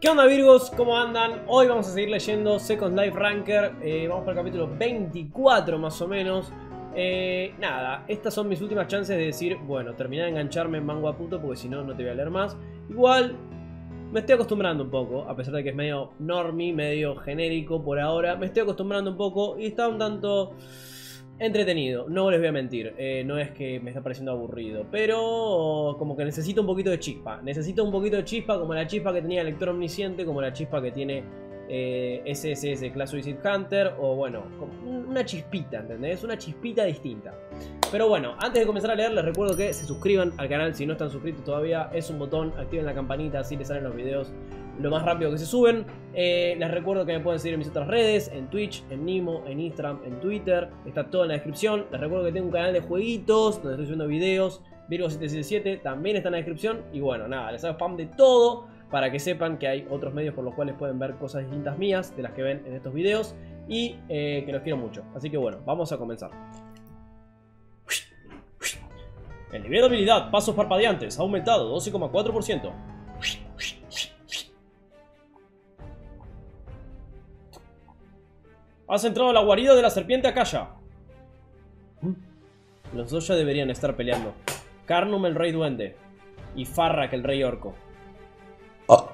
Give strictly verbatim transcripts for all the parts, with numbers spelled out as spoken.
¿Qué onda, Virgos? ¿Cómo andan? Hoy vamos a seguir leyendo Second Life Ranker. eh, Vamos para el capítulo veinticuatro más o menos. eh, Nada, estas son mis últimas chances de decir, bueno, terminar de engancharme en Mango a Puto, porque si no, no te voy a leer más. Igual, me estoy acostumbrando un poco, a pesar de que es medio normie, medio genérico por ahora. Me estoy acostumbrando un poco y está un tanto entretenido, no les voy a mentir. eh, No es que me está pareciendo aburrido, pero como que necesito un poquito de chispa. Necesito un poquito de chispa, como la chispa que tenía el Lector Omnisciente, como la chispa que tiene eh, S S S Class Suicide Hunter. O bueno, como una chispita, ¿entendés? Una chispita distinta. Pero bueno, antes de comenzar a leer, les recuerdo que se suscriban al canal si no están suscritos todavía. Es un botón, activen la campanita, así les salen los videos lo más rápido que se suben. eh, Les recuerdo que me pueden seguir en mis otras redes, en Twitch, en Nimo, en Instagram, en Twitter. Está todo en la descripción. Les recuerdo que tengo un canal de jueguitos donde estoy subiendo videos. Virgo siete siete siete también está en la descripción. Y bueno, nada, les hago spam de todo para que sepan que hay otros medios por los cuales pueden ver cosas distintas mías de las que ven en estos videos. Y eh, que los quiero mucho. Así que bueno, vamos a comenzar. El nivel de habilidad Pasos Parpadeantes ha aumentado doce coma cuatro por ciento. Has entrado a la guarida de la serpiente Akasha. Los dos ya deberían estar peleando. Carnum, el rey duende, y Farrak, el rey orco. Oh.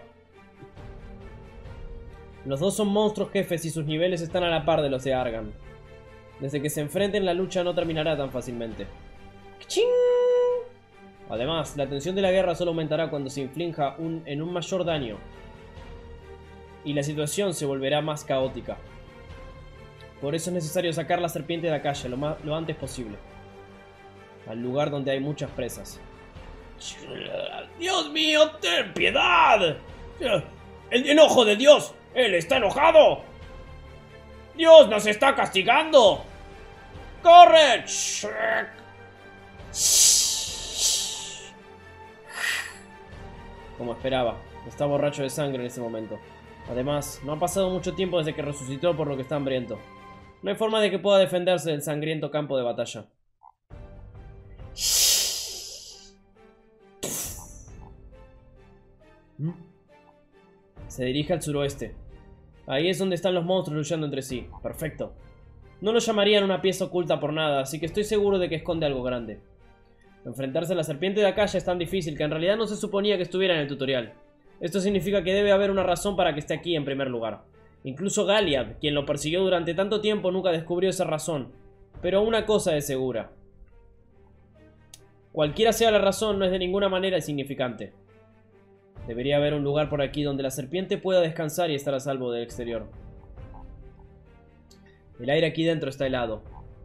Los dos son monstruos jefes y sus niveles están a la par de los de Argan. Desde que se enfrenten, la lucha no terminará tan fácilmente. ¡Kching! Además, la tensión de la guerra solo aumentará cuando se inflinja un, en un mayor daño. Y la situación se volverá más caótica. Por eso es necesario sacar la serpiente de la calle lo, más, lo antes posible. Al lugar donde hay muchas presas. ¡Dios mío, ten piedad! ¡El enojo de Dios! ¡Él está enojado! ¡Dios nos está castigando! ¡Corre! Como esperaba, está borracho de sangre en ese momento. Además, no ha pasado mucho tiempo desde que resucitó, por lo que está hambriento. No hay forma de que pueda defenderse del sangriento campo de batalla. Se dirige al suroeste. Ahí es donde están los monstruos luchando entre sí. Perfecto. No lo llamarían una pieza oculta por nada, así que estoy seguro de que esconde algo grande. Enfrentarse a la serpiente de Akasha es tan difícil que en realidad no se suponía que estuviera en el tutorial. Esto significa que debe haber una razón para que esté aquí en primer lugar. Incluso Galliard, quien lo persiguió durante tanto tiempo, nunca descubrió esa razón. Pero una cosa es segura. Cualquiera sea la razón, no es de ninguna manera insignificante. Debería haber un lugar por aquí donde la serpiente pueda descansar y estar a salvo del exterior. El aire aquí dentro está helado.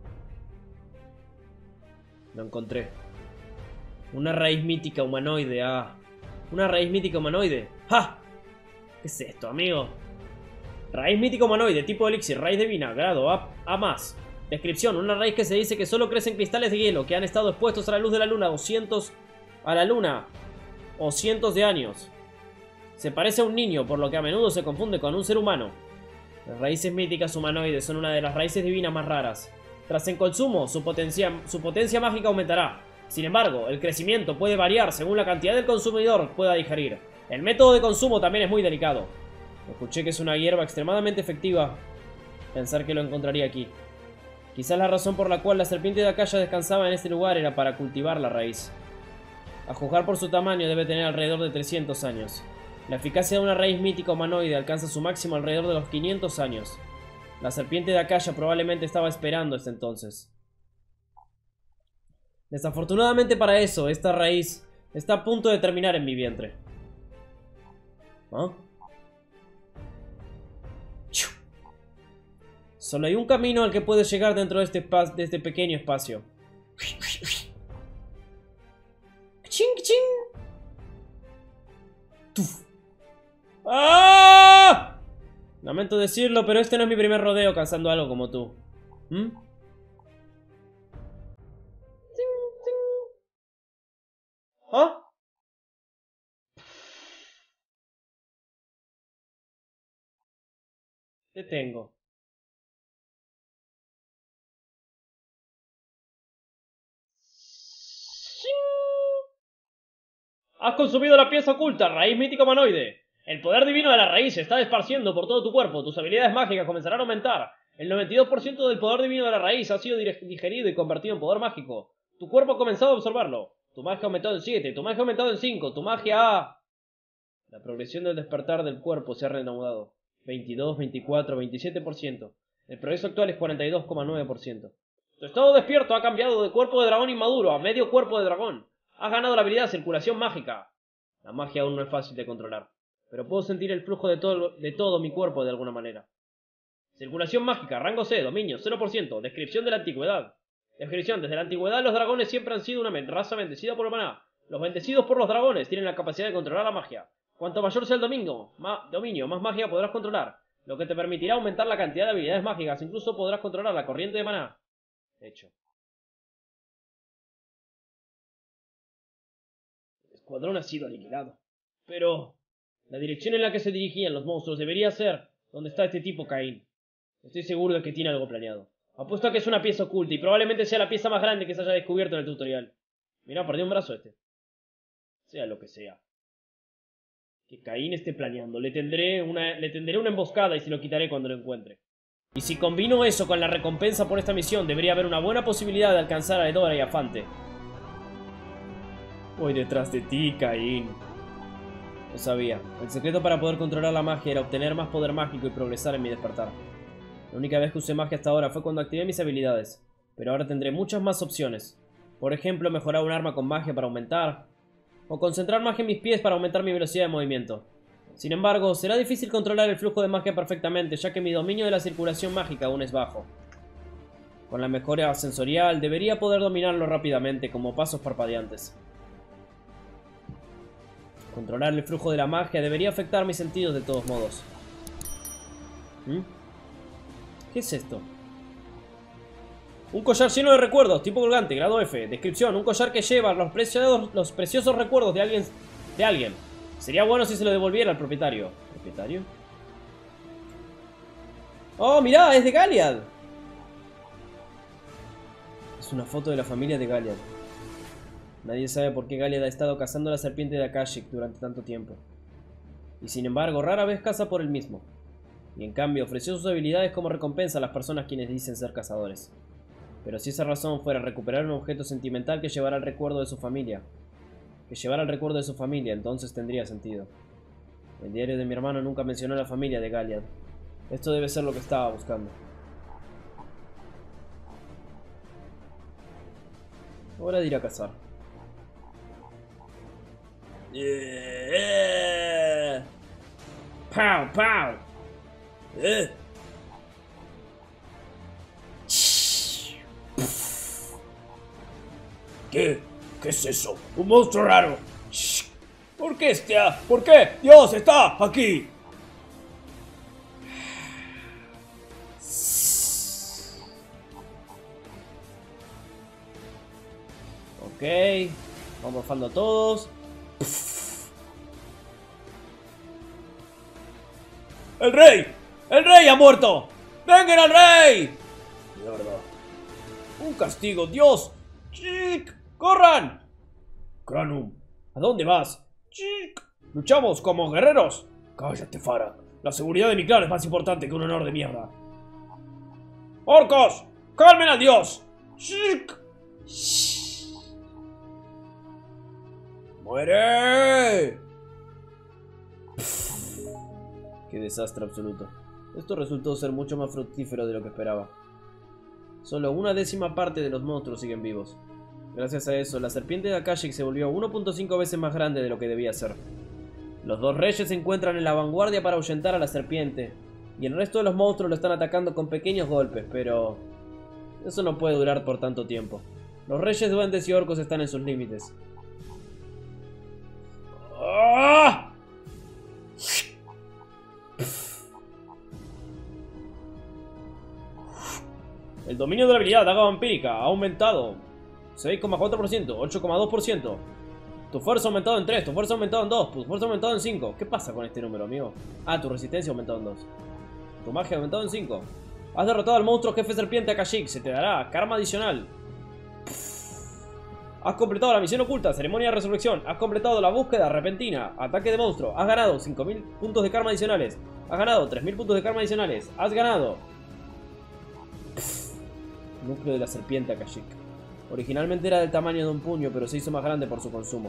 Lo encontré. Una raíz mítica humanoide. Ah, una raíz mítica humanoide. ¡Ja! ¿Qué es esto, amigo? Raíz mítica humanoide, tipo elixir, raíz divina, grado A, A más. Descripción, una raíz que se dice que solo crece en cristales de hielo que han estado expuestos a la luz de la luna o cientos a la luna o cientos de años. Se parece a un niño, por lo que a menudo se confunde con un ser humano. Las raíces míticas humanoides son una de las raíces divinas más raras. Tras el consumo, su potencia, su potencia mágica aumentará. Sin embargo, el crecimiento puede variar según la cantidad del consumidor pueda digerir. El método de consumo también es muy delicado. Escuché que es una hierba extremadamente efectiva. Pensar que lo encontraría aquí. Quizás la razón por la cual la serpiente de Akasha descansaba en este lugar era para cultivar la raíz. A juzgar por su tamaño debe tener alrededor de trescientos años. La eficacia de una raíz mítica humanoide alcanza su máximo alrededor de los quinientos años. La serpiente de Akasha probablemente estaba esperando hasta entonces. Desafortunadamente para eso, esta raíz está a punto de terminar en mi vientre. ¿Ah? Solo hay un camino al que puedes llegar dentro de este, de este pequeño espacio. ¡Ching, ching! ¡Tuf! ¡Ah! Lamento decirlo, pero este no es mi primer rodeo cazando algo como tú. ¿Mm? ¿Ah? Te tengo. Has consumido la pieza oculta, raíz mítica humanoide. El poder divino de la raíz se está esparciendo por todo tu cuerpo. Tus habilidades mágicas comenzarán a aumentar. El noventa y dos por ciento del poder divino de la raíz ha sido digerido y convertido en poder mágico. Tu cuerpo ha comenzado a absorberlo. Tu magia ha aumentado en siete. Tu magia ha aumentado en cinco. Tu magia ha... La progresión del despertar del cuerpo se ha reanudado. veintidós, veinticuatro, veintisiete por ciento. El progreso actual es cuarenta y dos coma nueve por ciento. Tu estado despierto ha cambiado de cuerpo de dragón inmaduro a medio cuerpo de dragón. Has ganado la habilidad circulación mágica. La magia aún no es fácil de controlar, pero puedo sentir el flujo de todo, de todo mi cuerpo de alguna manera. Circulación mágica, rango C, dominio, cero por ciento. Descripción de la antigüedad. Descripción, desde la antigüedad los dragones siempre han sido una raza bendecida por el maná. Los bendecidos por los dragones tienen la capacidad de controlar la magia. Cuanto mayor sea el dominio, ma, dominio, más magia podrás controlar, lo que te permitirá aumentar la cantidad de habilidades mágicas. Incluso podrás controlar la corriente de maná. Hecho. El escuadrón ha sido aniquilado. Pero... la dirección en la que se dirigían los monstruos debería ser donde está este tipo Caín. Estoy seguro de que tiene algo planeado. Apuesto a que es una pieza oculta y probablemente sea la pieza más grande que se haya descubierto en el tutorial. Mirá, perdió un brazo este. Sea lo que sea. Que Caín esté planeando. Le tendré una, le tendré una emboscada y se lo quitaré cuando lo encuentre. Y si combino eso con la recompensa por esta misión, debería haber una buena posibilidad de alcanzar a Edora y a Fante. Voy detrás de ti, Caín. Lo sabía. El secreto para poder controlar la magia era obtener más poder mágico y progresar en mi despertar. La única vez que usé magia hasta ahora fue cuando activé mis habilidades. Pero ahora tendré muchas más opciones. Por ejemplo, mejorar un arma con magia para aumentar. O concentrar magia en mis pies para aumentar mi velocidad de movimiento. Sin embargo, será difícil controlar el flujo de magia perfectamente, ya que mi dominio de la circulación mágica aún es bajo. Con la mejora sensorial, debería poder dominarlo rápidamente, como pasos parpadeantes. Controlar el flujo de la magia debería afectar mis sentidos de todos modos. ¿Mm? ¿Qué es esto? Un collar lleno de recuerdos, tipo colgante, grado F. Descripción, un collar que lleva los preciosos, los preciosos recuerdos de alguien, de alguien. Sería bueno si se lo devolviera al propietario. ¿Propietario? ¡Oh, mirá! ¡Es de Galliard! Es una foto de la familia de Galliard. Nadie sabe por qué Galliard ha estado cazando a la serpiente de Akashic durante tanto tiempo. Y sin embargo, rara vez caza por él mismo. Y en cambio, ofreció sus habilidades como recompensa a las personas quienes dicen ser cazadores. Pero si esa razón fuera recuperar un objeto sentimental que llevara el recuerdo de su familia, que llevara el recuerdo de su familia, entonces tendría sentido. El diario de mi hermano nunca mencionó a la familia de Galliard. Esto debe ser lo que estaba buscando. Hora de ir a cazar. Yeah. ¡Pow, pow! ¿Eh? ¿Qué? ¿Qué es eso? ¡Un monstruo raro! ¿Por qué está? ¿Por qué? ¡Dios está aquí! Ok. Vamos morfando a todos. ¡El rey! ¡El rey ha muerto! ¡Vengan al rey! Mierda. Un castigo, Dios. ¡Chic! ¡Corran! Cranum, ¿a dónde vas? ¡Chic! ¡Luchamos como guerreros! Cállate, Farah. La seguridad de mi clan es más importante que un honor de mierda. ¡Orcos! ¡Calmen al dios! ¡Chic! ¡Muere! Qué desastre absoluto. Esto resultó ser mucho más fructífero de lo que esperaba. Solo una décima parte de los monstruos siguen vivos. Gracias a eso, la serpiente de Akashic se volvió uno punto cinco veces más grande de lo que debía ser. Los dos reyes se encuentran en la vanguardia para ahuyentar a la serpiente, y el resto de los monstruos lo están atacando con pequeños golpes, pero... eso no puede durar por tanto tiempo. Los reyes, duendes y orcos están en sus límites. ¡Ah! El dominio de la habilidad daga vampírica ha aumentado seis coma cuatro por ciento, ocho coma dos por ciento. Tu fuerza ha aumentado en tres, tu fuerza ha aumentado en dos, tu fuerza ha aumentado en cinco. ¿Qué pasa con este número, amigo? Ah, tu resistencia ha aumentado en dos. Tu magia ha aumentado en cinco. Has derrotado al monstruo jefe serpiente Akashic. Se te dará karma adicional. Has completado la misión oculta, ceremonia de resurrección. Has completado la búsqueda repentina, ataque de monstruo. Has ganado cinco mil puntos de karma adicionales. Has ganado tres mil puntos de karma adicionales. Has ganado Pff, núcleo de la serpiente Akashic. Originalmente era del tamaño de un puño, pero se hizo más grande por su consumo.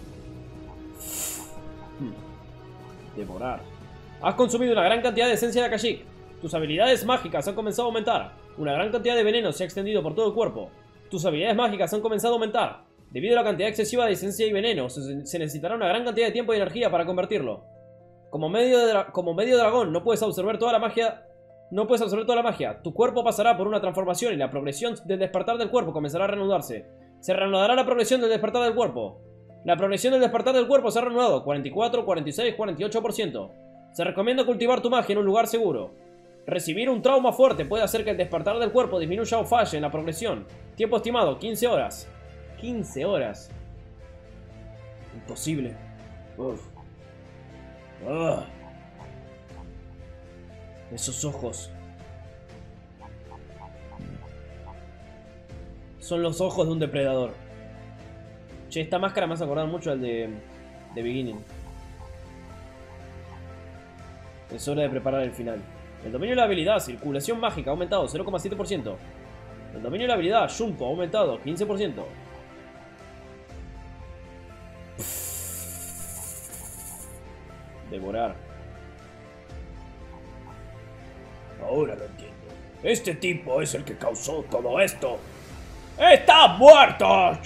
Hmm. Devorar. Has consumido una gran cantidad de esencia de Akashic. Tus habilidades mágicas han comenzado a aumentar. Una gran cantidad de veneno se ha extendido por todo el cuerpo. Tus habilidades mágicas han comenzado a aumentar. Debido a la cantidad excesiva de esencia y veneno, se, se necesitará una gran cantidad de tiempo y energía para convertirlo. Como medio, de como medio dragón, no puedes absorber toda la magia. No puedes absorber toda la magia. Tu cuerpo pasará por una transformación y la progresión del despertar del cuerpo comenzará a reanudarse. Se reanudará la progresión del despertar del cuerpo. La progresión del despertar del cuerpo se ha reanudado. cuarenta y cuatro, cuarenta y seis, cuarenta y ocho por ciento. Se recomienda cultivar tu magia en un lugar seguro. Recibir un trauma fuerte puede hacer que el despertar del cuerpo disminuya o falle en la progresión. Tiempo estimado, quince horas. quince horas. Imposible. Uf. Ugh. Esos ojos. Son los ojos de un depredador. Che, esta máscara me hace acordar mucho al de, de Beginning. Es hora de preparar el final. El dominio de la habilidad, circulación mágica, ha aumentado cero coma siete por ciento. El dominio de la habilidad, Shunpo, ha aumentado quince por ciento. Devorar. Ahora lo entiendo. Este tipo es el que causó todo esto. ¡Está muerto!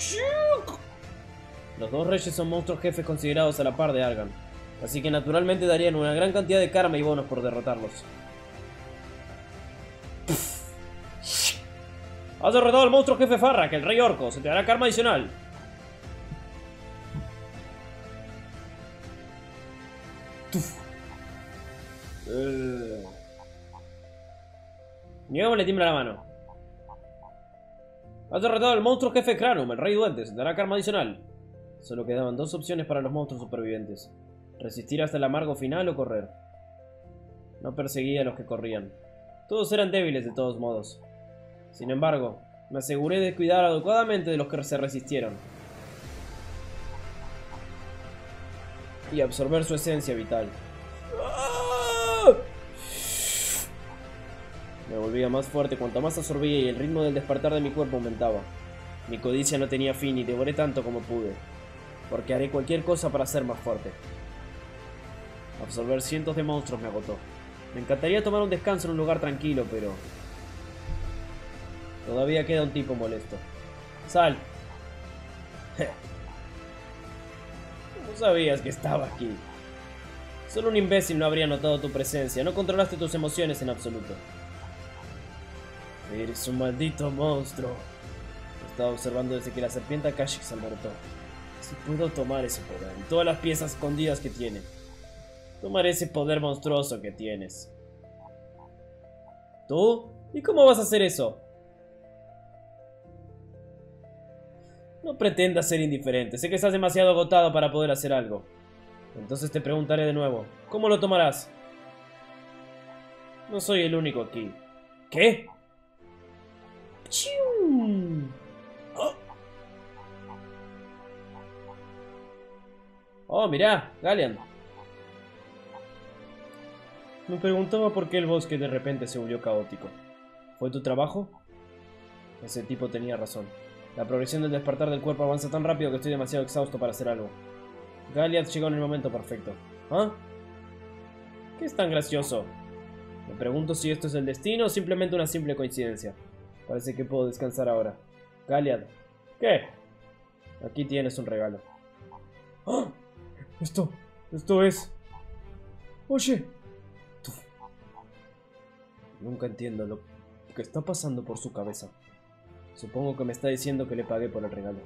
Los dos reyes son monstruos jefes considerados a la par de Argan, así que naturalmente darían una gran cantidad de karma y bonos por derrotarlos. Has derrotado al monstruo jefe Farrak, el rey orco. Se te dará karma adicional. Uh. Niego le tiembla la mano. Has derrotado al monstruo jefe Cranum, el rey duende. Se te dará karma adicional. Solo quedaban dos opciones para los monstruos supervivientes: resistir hasta el amargo final o correr. No perseguía a los que corrían. Todos eran débiles de todos modos. Sin embargo, me aseguré de cuidar adecuadamente de los que se resistieron y absorber su esencia vital. Me volvía más fuerte cuanto más absorbía y el ritmo del despertar de mi cuerpo aumentaba. Mi codicia no tenía fin y devoré tanto como pude, porque haré cualquier cosa para ser más fuerte. Absorber cientos de monstruos me agotó. Me encantaría tomar un descanso en un lugar tranquilo, pero todavía queda un tipo molesto. ¡Sal! No sabías que estaba aquí. Solo un imbécil no habría notado tu presencia. No controlaste tus emociones en absoluto. Eres un maldito monstruo. Lo estaba observando desde que la serpiente Akashic se alborotó. Si puedo tomar ese poder y todas las piezas escondidas que tiene, tomaré ese poder monstruoso que tienes. ¿Tú? ¿Y cómo vas a hacer eso? No pretendas ser indiferente. Sé que estás demasiado agotado para poder hacer algo. Entonces te preguntaré de nuevo. ¿Cómo lo tomarás? No soy el único aquí. ¿Qué? ¡Oh! Oh, mirá, Galleon. Me preguntaba por qué el bosque de repente se volvió caótico. ¿Fue tu trabajo? Ese tipo tenía razón. La progresión del despertar del cuerpo avanza tan rápido que estoy demasiado exhausto para hacer algo. Galliard llegó en el momento perfecto. ¿Ah? ¿Qué es tan gracioso? Me pregunto si esto es el destino o simplemente una simple coincidencia. Parece que puedo descansar ahora. Galliard. ¿Qué? Aquí tienes un regalo. ¡Ah! Esto... Esto es... Oye. Tú. Nunca entiendo lo que está pasando por su cabeza. Supongo que me está diciendo que le pague por el regalo.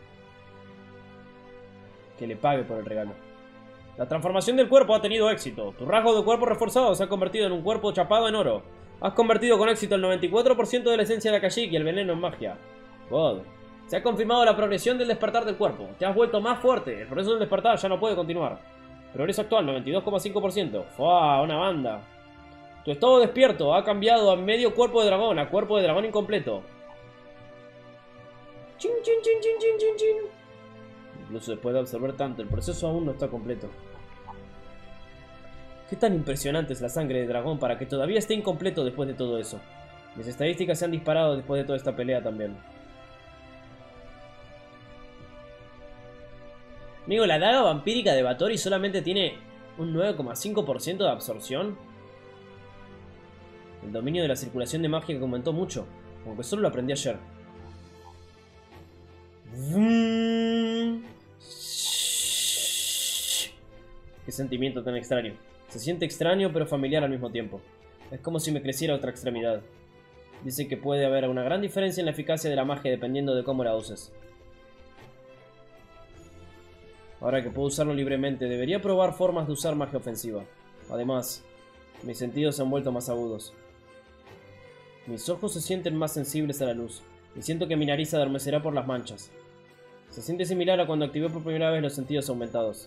Que le pague por el regalo. La transformación del cuerpo ha tenido éxito. Tu rasgo de cuerpo reforzado se ha convertido en un cuerpo chapado en oro. Has convertido con éxito el noventa y cuatro por ciento de la esencia de Akashic y el veneno en magia. God. Se ha confirmado la progresión del despertar del cuerpo. Te has vuelto más fuerte. El proceso del despertar ya no puede continuar. Progreso actual, noventa y dos coma cinco por ciento. ¡Fua! Una banda. Tu estado despierto ha cambiado a medio cuerpo de dragón a cuerpo de dragón incompleto. Chin, chin, chin, chin, chin, chin, chin. Incluso después de absorber tanto, el proceso aún no está completo. ¿Qué tan impresionante es la sangre de dragón para que todavía esté incompleto después de todo eso? Mis estadísticas se han disparado después de toda esta pelea también. Amigo, la daga vampírica de Bathory solamente tiene un nueve coma cinco por ciento de absorción. El dominio de la circulación de magia que aumentó mucho, aunque solo lo aprendí ayer. Qué sentimiento tan extraño. Se siente extraño pero familiar al mismo tiempo. Es como si me creciera otra extremidad. Dice que puede haber una gran diferencia en la eficacia de la magia dependiendo de cómo la uses. Ahora que puedo usarlo libremente, debería probar formas de usar magia ofensiva. Además, mis sentidos se han vuelto más agudos. Mis ojos se sienten más sensibles a la luz, y siento que mi nariz se adormecerá por las manchas. Se siente similar a cuando activé por primera vez los sentidos aumentados.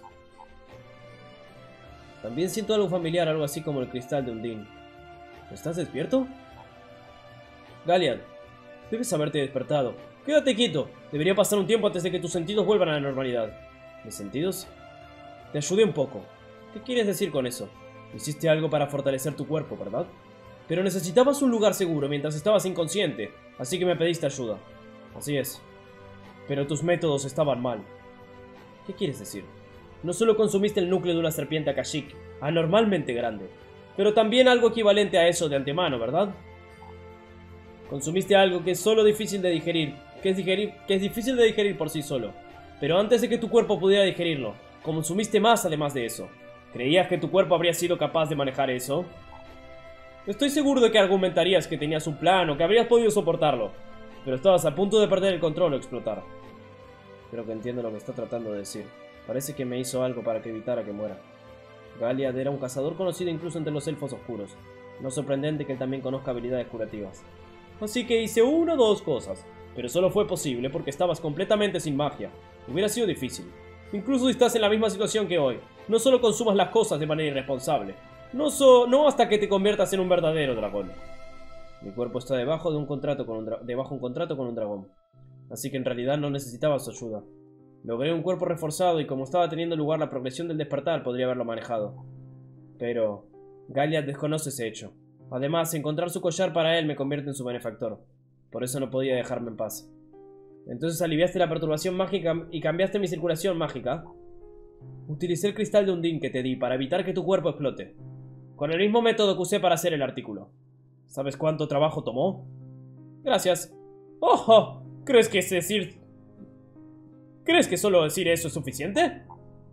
También siento algo familiar, algo así como el cristal de Undine. ¿Estás despierto? Galliard, debes haberte despertado. Quédate quieto. Debería pasar un tiempo antes de que tus sentidos vuelvan a la normalidad. ¿Mis sentidos? Te ayudé un poco. ¿Qué quieres decir con eso? Hiciste algo para fortalecer tu cuerpo, ¿verdad? Pero necesitabas un lugar seguro mientras estabas inconsciente, así que me pediste ayuda. Así es. Pero tus métodos estaban mal. ¿Qué quieres decir? No solo consumiste el núcleo de una serpiente Akashic, anormalmente grande, pero también algo equivalente a eso de antemano, ¿verdad? Consumiste algo que es solo difícil de digerir, que es, digerir, que es difícil de digerir por sí solo. Pero antes de que tu cuerpo pudiera digerirlo, consumiste más además de eso. ¿Creías que tu cuerpo habría sido capaz de manejar eso? Estoy seguro de que argumentarías que tenías un plan o que habrías podido soportarlo, pero estabas a punto de perder el control o explotar. Creo que entiendo lo que está tratando de decir. Parece que me hizo algo para que evitara que muera. Galliard era un cazador conocido incluso entre los elfos oscuros. No es sorprendente que él también conozca habilidades curativas. Así que hice una o dos cosas, pero solo fue posible porque estabas completamente sin magia. Hubiera sido difícil. Incluso si estás en la misma situación que hoy, no solo consumas las cosas de manera irresponsable. No, so no hasta que te conviertas en un verdadero dragón. Mi cuerpo está debajo de un contrato con un debajo un contrato con un dragón. Así que en realidad no necesitaba su ayuda. Logré un cuerpo reforzado y como estaba teniendo lugar la progresión del despertar, podría haberlo manejado. Pero Galliard desconoce ese hecho. Además, encontrar su collar para él me convierte en su benefactor. Por eso no podía dejarme en paz. Entonces aliviaste la perturbación mágica y cambiaste mi circulación mágica. Utilicé el cristal de Undine que te di para evitar que tu cuerpo explote. Con el mismo método que usé para hacer el artículo. ¿Sabes cuánto trabajo tomó? Gracias. ¡Ojo! ¿Crees que es decir... ¿Crees que solo decir eso es suficiente?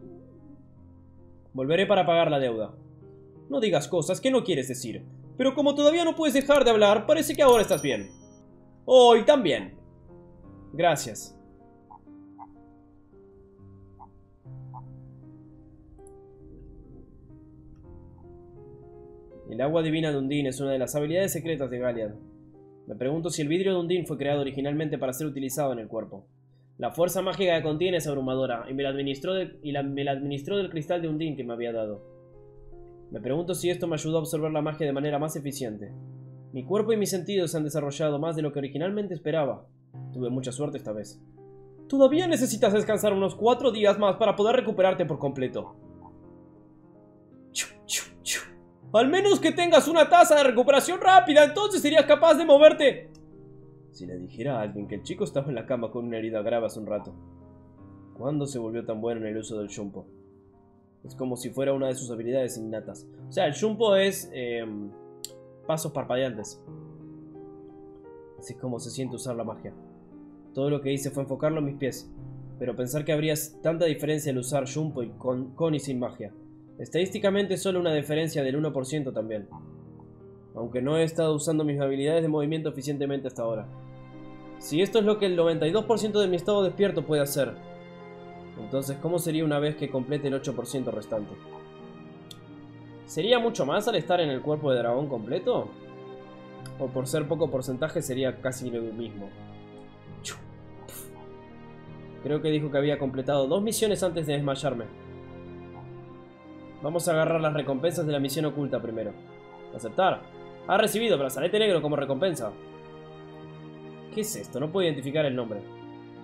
Volveré para pagar la deuda. No digas cosas que no quieres decir. Pero como todavía no puedes dejar de hablar, parece que ahora estás bien. Hoy también. Gracias. El agua divina de Undine es una de las habilidades secretas de Galliard. Me pregunto si el vidrio de Undine fue creado originalmente para ser utilizado en el cuerpo. La fuerza mágica que contiene es abrumadora y me la administró, de, y la, me la administró del cristal de Undine que me había dado. Me pregunto si esto me ayudó a absorber la magia de manera más eficiente. Mi cuerpo y mis sentidos se han desarrollado más de lo que originalmente esperaba. Tuve mucha suerte esta vez. Todavía necesitas descansar unos cuatro días más para poder recuperarte por completo. Al menos que tengas una tasa de recuperación rápida, entonces serías capaz de moverte. Si le dijera a alguien que el chico estaba en la cama con una herida grave hace un rato. ¿Cuándo se volvió tan bueno en el uso del Shunpo? Es como si fuera una de sus habilidades innatas. O sea, el Shunpo es eh, pasos parpadeantes. Así es como se siente usar la magia. Todo lo que hice fue enfocarlo en mis pies. Pero pensar que habría tanta diferencia al usar Shunpo y con, con y sin magia. Estadísticamente solo una diferencia del uno por ciento también. Aunque no he estado usando mis habilidades de movimiento eficientemente hasta ahora. Si esto es lo que el noventa y dos por ciento de mi estado despierto puede hacer, entonces ¿cómo sería una vez que complete el ocho por ciento restante? ¿Sería mucho más al estar en el cuerpo de dragón completo? ¿O por ser poco porcentaje sería casi lo mismo? Creo que dijo que había completado dos misiones antes de desmayarme. Vamos a agarrar las recompensas de la misión oculta primero. Aceptar. Ha recibido brazalete negro como recompensa. ¿Qué es esto? No puedo identificar el nombre.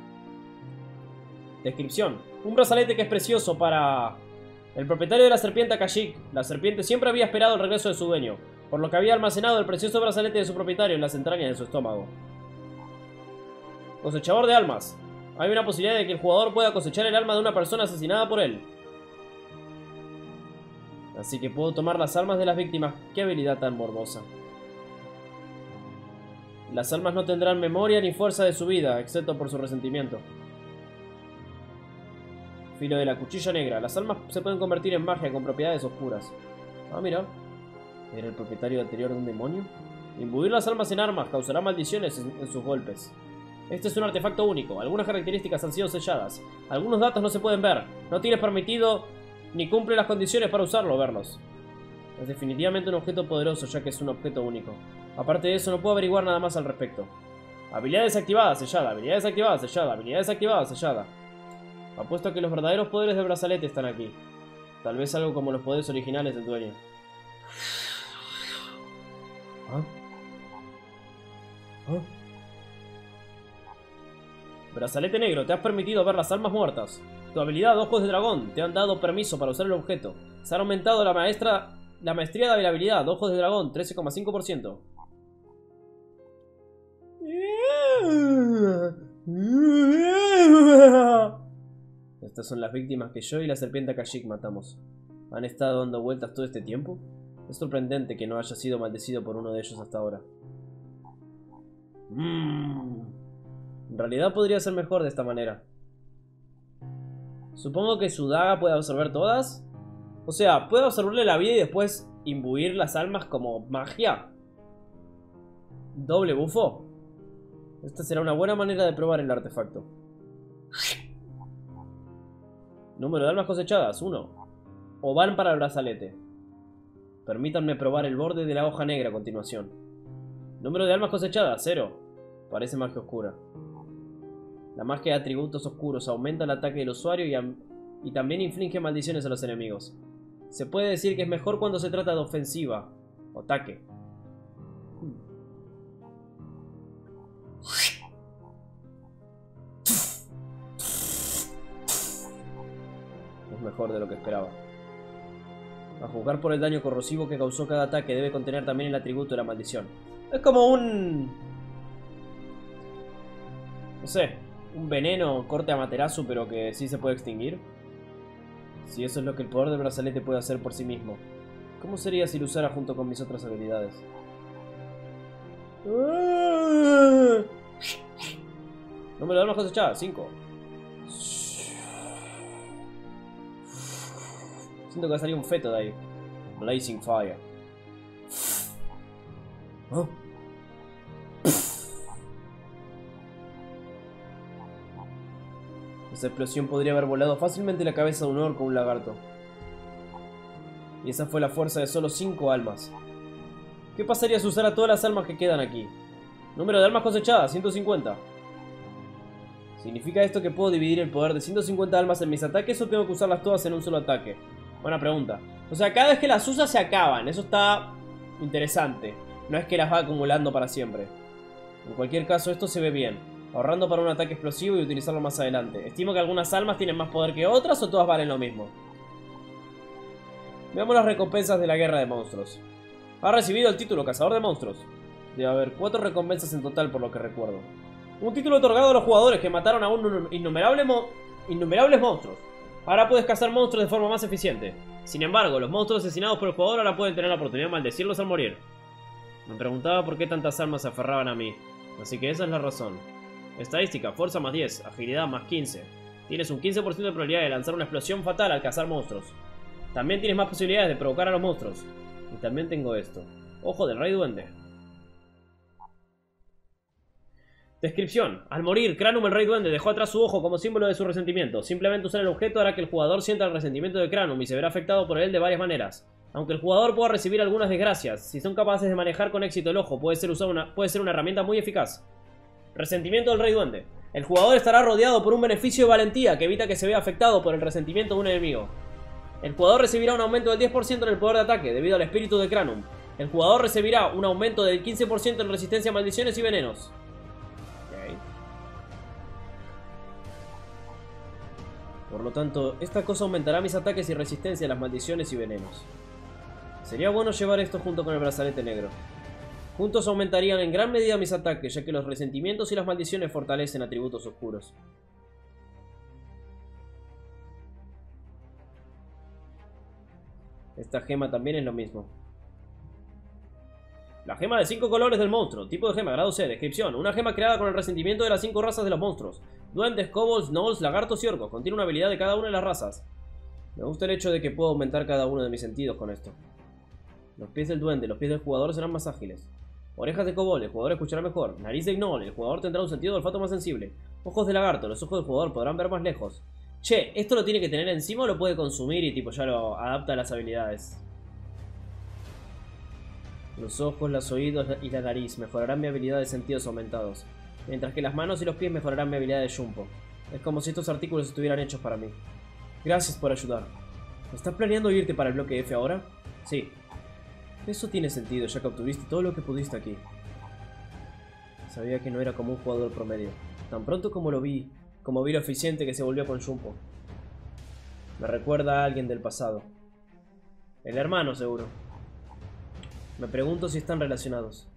Descripción. Un brazalete que es precioso para... el propietario de la serpiente Kashyyyk. La serpiente siempre había esperado el regreso de su dueño, por lo que había almacenado el precioso brazalete de su propietario en las entrañas de su estómago. Cosechador de almas. Hay una posibilidad de que el jugador pueda cosechar el alma de una persona asesinada por él. Así que puedo tomar las almas de las víctimas. Qué habilidad tan morbosa. Las almas no tendrán memoria ni fuerza de su vida, excepto por su resentimiento. Filo de la cuchilla negra. Las almas se pueden convertir en magia con propiedades oscuras. Ah, mira. ¿Era el propietario anterior de un demonio? Imbuir las almas en armas causará maldiciones en, en sus golpes. Este es un artefacto único. Algunas características han sido selladas. Algunos datos no se pueden ver. No tienes permitido ni cumple las condiciones para usarlo o verlos. Es definitivamente un objeto poderoso, ya que es un objeto único. Aparte de eso, no puedo averiguar nada más al respecto. Habilidad desactivada, sellada. Habilidad desactivada, sellada. Habilidad desactivada, sellada. Apuesto a que los verdaderos poderes del brazalete están aquí. Tal vez algo como los poderes originales del dueño. ¿Ah? ¿Ah? Brazalete negro, te has permitido ver las almas muertas. Tu habilidad Ojos de Dragón te han dado permiso para usar el objeto. Se ha aumentado la maestra la maestría de la habilidad Ojos de Dragón, trece coma cinco por ciento. Estas son las víctimas que yo y la serpiente Kashyyyk matamos. ¿Han estado dando vueltas todo este tiempo? Es sorprendente que no haya sido maldecido por uno de ellos hasta ahora. Mm. En realidad podría ser mejor de esta manera. Supongo que su daga puede absorber todas. O sea, puede absorberle la vida y después imbuir las almas como magia. Doble bufo. Esta será una buena manera de probar el artefacto. Número de almas cosechadas, uno. O van para el brazalete. Permítanme probar el borde de la hoja negra a continuación. Número de almas cosechadas, cero. Parece magia oscura. La magia de atributos oscuros aumenta el ataque del usuario y, y también inflige maldiciones a los enemigos. Se puede decir que es mejor cuando se trata de ofensiva o ataque. Es mejor de lo que esperaba. A juzgar por el daño corrosivo que causó cada ataque, debe contener también el atributo de la maldición. Es como un... no sé, un veneno corte Amaterasu, pero que sí se puede extinguir. Si eso es lo que el poder del brazalete puede hacer por sí mismo, ¿cómo sería si lo usara junto con mis otras habilidades? Número de armas cosechadas, cinco. Siento que va a salir un feto de ahí. Blazing Fire. ¿Oh? Esa explosión podría haber volado fácilmente la cabeza de un orco o un lagarto. Y esa fue la fuerza de solo cinco almas. ¿Qué pasaría si usara todas las almas que quedan aquí? Número de almas cosechadas, ciento cincuenta. ¿Significa esto que puedo dividir el poder de ciento cincuenta almas en mis ataques o tengo que usarlas todas en un solo ataque? Buena pregunta. O sea, cada vez que las usas se acaban. Eso está interesante. No es que las va acumulando para siempre. En cualquier caso, esto se ve bien. Ahorrando para un ataque explosivo y utilizarlo más adelante. Estimo que algunas almas tienen más poder que otras o todas valen lo mismo. Veamos las recompensas de la guerra de monstruos. Ha recibido el título Cazador de Monstruos. Debe haber cuatro recompensas en total por lo que recuerdo. Un título otorgado a los jugadores que mataron a un innumerable mo innumerables monstruos. Ahora puedes cazar monstruos de forma más eficiente. Sin embargo, los monstruos asesinados por el jugador ahora pueden tener la oportunidad de maldecirlos al morir. Me preguntaba por qué tantas almas se aferraban a mí. Así que esa es la razón. Estadística, fuerza más diez, agilidad más quince. Tienes un quince por ciento de probabilidad de lanzar una explosión fatal al cazar monstruos. También tienes más posibilidades de provocar a los monstruos. Y también tengo esto. Ojo del Rey Duende. Descripción. Al morir, Cranum el Rey Duende dejó atrás su ojo como símbolo de su resentimiento. Simplemente usar el objeto hará que el jugador sienta el resentimiento de Cranum y se verá afectado por él de varias maneras. Aunque el jugador pueda recibir algunas desgracias, si son capaces de manejar con éxito el ojo, puede ser, usar una, puede ser una herramienta muy eficaz. Resentimiento del Rey Duende. El jugador estará rodeado por un beneficio de valentía que evita que se vea afectado por el resentimiento de un enemigo. El jugador recibirá un aumento del diez por ciento en el poder de ataque debido al espíritu de Cranum. El jugador recibirá un aumento del quince por ciento en resistencia a maldiciones y venenos. Por lo tanto, esta cosa aumentará mis ataques y resistencia a las maldiciones y venenos. Sería bueno llevar esto junto con el brazalete negro. Juntos aumentarían en gran medida mis ataques, ya que los resentimientos y las maldiciones fortalecen atributos oscuros. Esta gema también es lo mismo. La gema de cinco colores del monstruo. Tipo de gema, grado C. Descripción. Una gema creada con el resentimiento de las cinco razas de los monstruos. Duendes, kobolds, gnolls, lagartos y orcos. Contiene una habilidad de cada una de las razas. Me gusta el hecho de que puedo aumentar cada uno de mis sentidos con esto. Los pies del duende, los pies del jugador serán más ágiles. Orejas de kobold, el jugador escuchará mejor. Nariz de gnoll, el jugador tendrá un sentido de olfato más sensible. Ojos de lagarto, los ojos del jugador podrán ver más lejos. Che, ¿esto lo tiene que tener encima o lo puede consumir y tipo ya lo adapta a las habilidades? Los ojos, los oídos y la nariz mejorarán mi habilidad de sentidos aumentados. Mientras que las manos y los pies mejorarán mi habilidad de Jumpo. Es como si estos artículos estuvieran hechos para mí. Gracias por ayudar. ¿Estás planeando irte para el bloque F ahora? Sí. Eso tiene sentido, ya que obtuviste todo lo que pudiste aquí. Sabía que no era como un jugador promedio. Tan pronto como lo vi, como vi lo eficiente que se volvió con Jumpo. Me recuerda a alguien del pasado. El hermano, seguro. Me pregunto si están relacionados.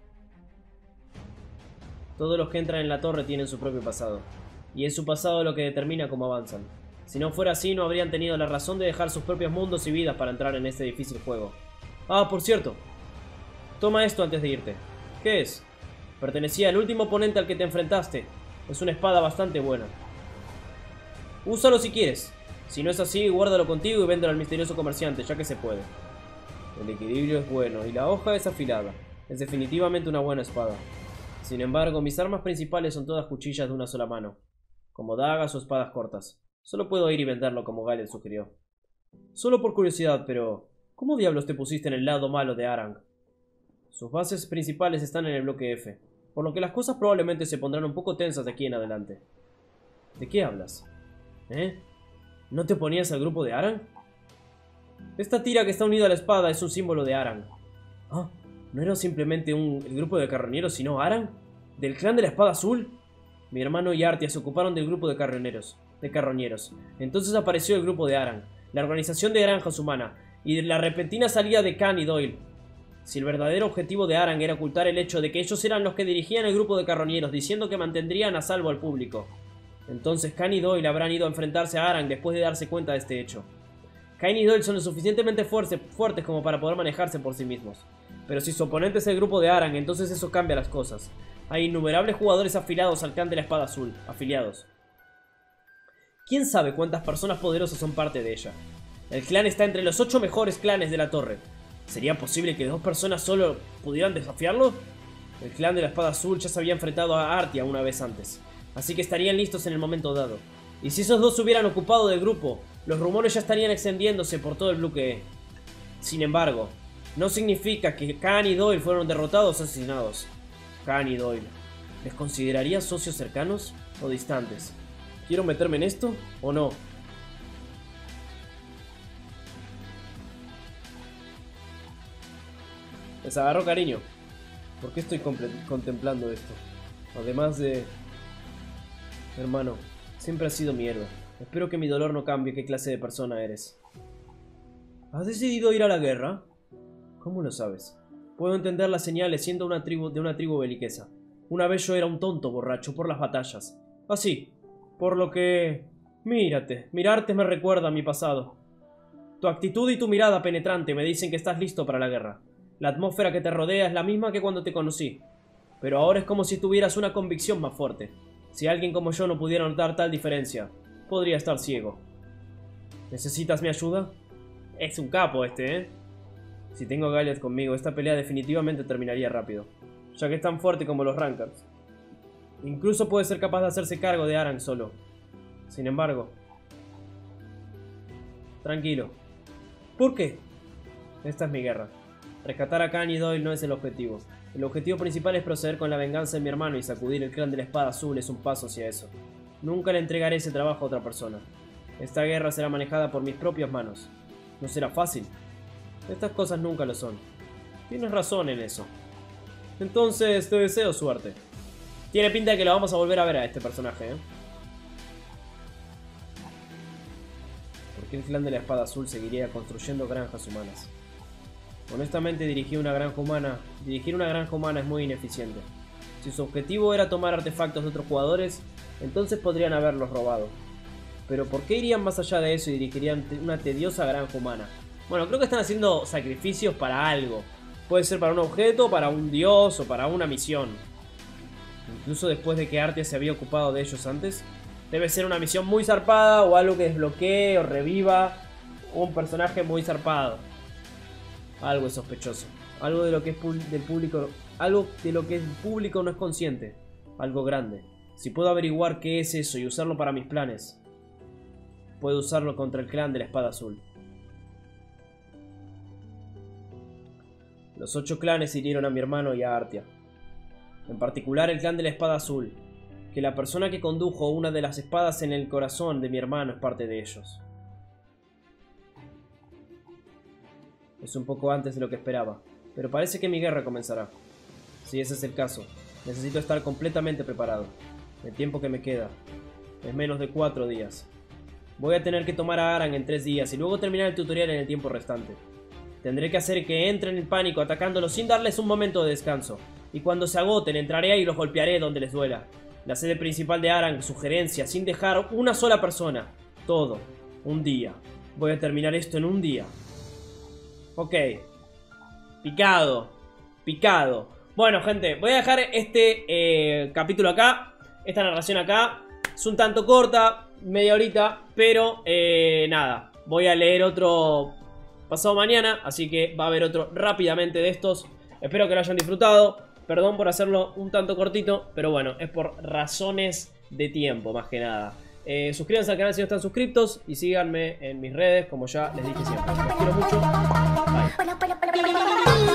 Todos los que entran en la torre tienen su propio pasado. Y es su pasado lo que determina cómo avanzan. Si no fuera así, no habrían tenido la razón de dejar sus propios mundos y vidas para entrar en este difícil juego. Ah, por cierto. Toma esto antes de irte. ¿Qué es? Pertenecía al último oponente al que te enfrentaste. Es una espada bastante buena. Úsalo si quieres. Si no es así, guárdalo contigo y véndelo al misterioso comerciante, ya que se puede. El equilibrio es bueno y la hoja es afilada. Es definitivamente una buena espada. Sin embargo, mis armas principales son todas cuchillas de una sola mano, como dagas o espadas cortas. Solo puedo ir y venderlo como Galen sugirió. Solo por curiosidad, pero ¿cómo diablos te pusiste en el lado malo de Arang? Sus bases principales están en el bloque F, por lo que las cosas probablemente se pondrán un poco tensas de aquí en adelante. ¿De qué hablas? ¿Eh? ¿No te oponías al grupo de Arang? Esta tira que está unida a la espada es un símbolo de Arang. Ah, ¿no era simplemente un, el grupo de carroñeros, sino Arang? ¿Del clan de la espada azul? Mi hermano y Artia se ocuparon del grupo de carroñeros. De carroñeros. Entonces apareció el grupo de Arang, la organización de granjas humana, y la repentina salida de Khan y Doyle. Si el verdadero objetivo de Arang era ocultar el hecho de que ellos eran los que dirigían el grupo de carroñeros, diciendo que mantendrían a salvo al público, entonces Khan y Doyle habrán ido a enfrentarse a Arang después de darse cuenta de este hecho. Khan y Doyle son lo suficientemente fuerte, fuertes como para poder manejarse por sí mismos. Pero si su oponente es el grupo de Arang, entonces eso cambia las cosas. Hay innumerables jugadores afiliados al clan de la espada azul, afiliados. ¿Quién sabe cuántas personas poderosas son parte de ella? El clan está entre los ocho mejores clanes de la torre. ¿Sería posible que dos personas solo pudieran desafiarlo? El clan de la espada azul ya se había enfrentado a Artia una vez antes, así que estarían listos en el momento dado. Y si esos dos se hubieran ocupado del grupo, los rumores ya estarían extendiéndose por todo el bloque E. Sin embargo, no significa que Khan y Doyle fueron derrotados o asesinados. Khan y Doyle, ¿les considerarías socios cercanos o distantes? ¿Quiero meterme en esto o no? Les agarró cariño. ¿Por qué estoy contemplando esto? Además de... Hermano, siempre has sido mi héroe. Espero que mi dolor no cambie qué clase de persona eres. ¿Has decidido ir a la guerra? ¿Cómo lo sabes? Puedo entender las señales siendo una tribu de una tribu beliquesa. Una vez yo era un tonto borracho por las batallas. Así. Por lo que... Mírate. Mirarte me recuerda a mi pasado. Tu actitud y tu mirada penetrante me dicen que estás listo para la guerra. La atmósfera que te rodea es la misma que cuando te conocí. Pero ahora es como si tuvieras una convicción más fuerte. Si alguien como yo no pudiera notar tal diferencia, podría estar ciego. ¿Necesitas mi ayuda? Es un capo este, ¿eh? Si tengo a Gallet conmigo, esta pelea definitivamente terminaría rápido, ya que es tan fuerte como los Rankers. Incluso puede ser capaz de hacerse cargo de Arang solo. Sin embargo... Tranquilo. ¿Por qué? Esta es mi guerra. Rescatar a Khan y Doyle no es el objetivo. El objetivo principal es proceder con la venganza de mi hermano y sacudir el clan de la espada azul es un paso hacia eso. Nunca le entregaré ese trabajo a otra persona. Esta guerra será manejada por mis propias manos. No será fácil. Estas cosas nunca lo son. Tienes razón en eso. Entonces te deseo suerte. Tiene pinta de que lo vamos a volver a ver a este personaje, ¿eh? qué el clan de la espada azul seguiría construyendo granjas humanas. Honestamente, dirigir una granja humana, dirigir una granja humana es muy ineficiente. Si su objetivo era tomar artefactos de otros jugadores, entonces podrían haberlos robado. Pero ¿por qué irían más allá de eso y dirigirían una tediosa granja humana? Bueno, creo que están haciendo sacrificios para algo. Puede ser para un objeto, para un dios o para una misión. Incluso después de que Artia se había ocupado de ellos antes. Debe ser una misión muy zarpada o algo que desbloquee o reviva un personaje muy zarpado. Algo es sospechoso. Algo de lo que es del público, algo de lo que el público no es consciente. Algo grande. Si puedo averiguar qué es eso y usarlo para mis planes, puedo usarlo contra el clan de la espada azul. Los ocho clanes hirieron a mi hermano y a Artia. En particular el clan de la espada azul. Que la persona que condujo una de las espadas en el corazón de mi hermano es parte de ellos. Es un poco antes de lo que esperaba, pero parece que mi guerra comenzará. Si ese es el caso, necesito estar completamente preparado. El tiempo que me queda es menos de cuatro días. Voy a tener que tomar a Aran en tres días y luego terminar el tutorial en el tiempo restante. Tendré que hacer que entren en pánico atacándolos sin darles un momento de descanso. Y cuando se agoten, entraré ahí y los golpearé donde les duela. La sede principal de Aran, sugerencia, sin dejar una sola persona. Todo. Un día. Voy a terminar esto en un día. Ok. Picado. Picado. Bueno, gente, voy a dejar este eh, capítulo acá. Esta narración acá. Es un tanto corta, media horita. Pero, eh, nada. Voy a leer otro pasado mañana. Así que va a haber otro rápidamente de estos. Espero que lo hayan disfrutado. Perdón por hacerlo un tanto cortito, pero bueno, es por razones de tiempo, más que nada. Eh, suscríbanse al canal si no están suscriptos y síganme en mis redes, como ya les dije siempre. Los quiero mucho. Bye.